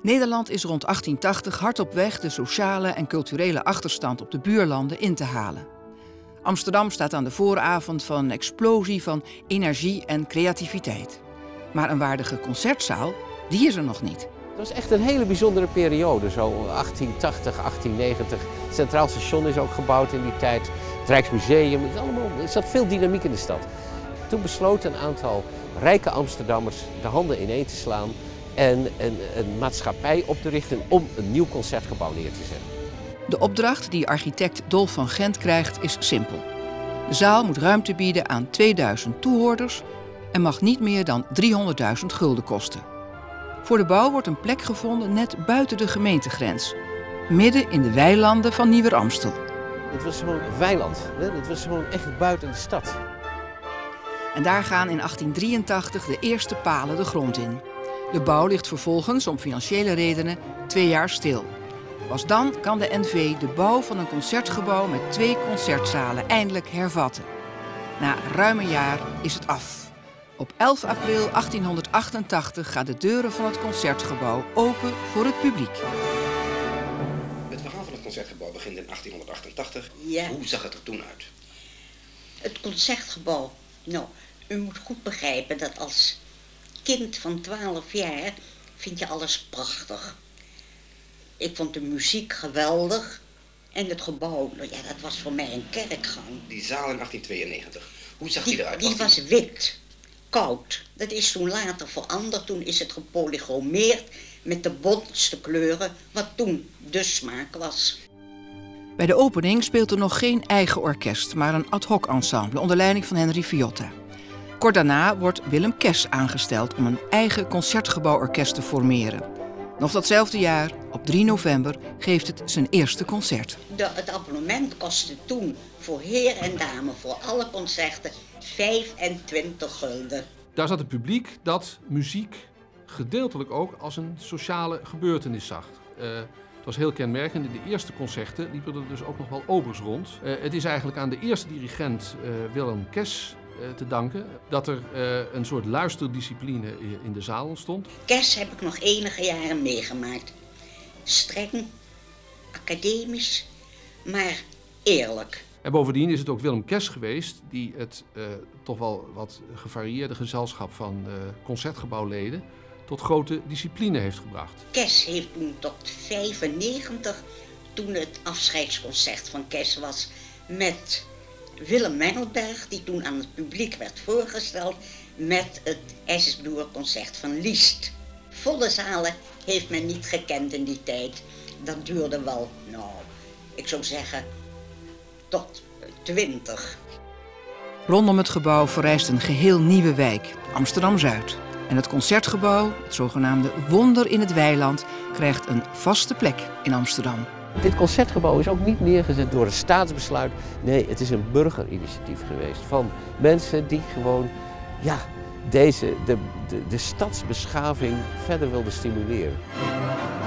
Nederland is rond 1880 hard op weg de sociale en culturele achterstand op de buurlanden in te halen. Amsterdam staat aan de vooravond van een explosie van energie en creativiteit. Maar een waardige concertzaal, die is er nog niet. Het was echt een hele bijzondere periode, zo 1880, 1890. Het Centraal Station is ook gebouwd in die tijd. Het Rijksmuseum, er zat veel dynamiek in de stad. Toen besloot een aantal rijke Amsterdammers de handen ineen te slaan en een maatschappij op te richten om een nieuw concertgebouw neer te zetten. De opdracht die architect Dolf van Gent krijgt is simpel. De zaal moet ruimte bieden aan 2000 toehoorders en mag niet meer dan 300.000 gulden kosten. Voor de bouw wordt een plek gevonden net buiten de gemeentegrens, midden in de weilanden van Nieuwer-Amstel. Het was gewoon een weiland, het was gewoon echt buiten de stad. En daar gaan in 1883 de eerste palen de grond in. De bouw ligt vervolgens om financiële redenen 2 jaar stil. Pas dan kan de NV de bouw van een concertgebouw met 2 concertzalen eindelijk hervatten. Na ruim een jaar is het af. Op 11 april 1888 gaan de deuren van het concertgebouw open voor het publiek. Het verhaal van het concertgebouw begint in 1888. Ja. Hoe zag het er toen uit? Het concertgebouw. Nou, u moet goed begrijpen dat als kind van 12 jaar vind je alles prachtig. Ik vond de muziek geweldig en het gebouw, nou ja, dat was voor mij een kerkgang. Die zaal in 1892, hoe zag die eruit? Die was wit, koud. Dat is toen later veranderd, toen is het gepolychromeerd met de bontste kleuren, wat toen de smaak was. Bij de opening speelt er nog geen eigen orkest, maar een ad hoc ensemble onder leiding van Henry Viotta. Kort daarna wordt Willem Kes aangesteld om een eigen concertgebouworkest te formeren. Nog datzelfde jaar, op 3 november, geeft het zijn eerste concert. Het abonnement kostte toen voor heer en dame voor alle concerten 25 gulden. Daar zat het publiek dat muziek gedeeltelijk ook als een sociale gebeurtenis zag. Het was heel kenmerkend. In de eerste concerten liepen er dus ook nog wel obers rond. Het is eigenlijk aan de eerste dirigent Willem Kes te danken dat er een soort luisterdiscipline in de zaal ontstond. Kes heb ik nog enige jaren meegemaakt. Streng, academisch, maar eerlijk. En bovendien is het ook Willem Kes geweest die het toch wel wat gevarieerde gezelschap van concertgebouwleden tot grote discipline heeft gebracht. Kes heeft toen tot 95, toen het afscheidsconcert van Kes was, met Willem Mengelberg, die toen aan het publiek werd voorgesteld, met het IJsbloerconcert van Liszt. Volle zalen heeft men niet gekend in die tijd. Dat duurde wel, nou, ik zou zeggen, tot 20. Rondom het gebouw verrijst een geheel nieuwe wijk, Amsterdam-Zuid. En het concertgebouw, het zogenaamde wonder in het weiland, krijgt een vaste plek in Amsterdam. Dit concertgebouw is ook niet neergezet door een staatsbesluit. Nee, het is een burgerinitiatief geweest van mensen die gewoon ja, de stadsbeschaving verder wilden stimuleren.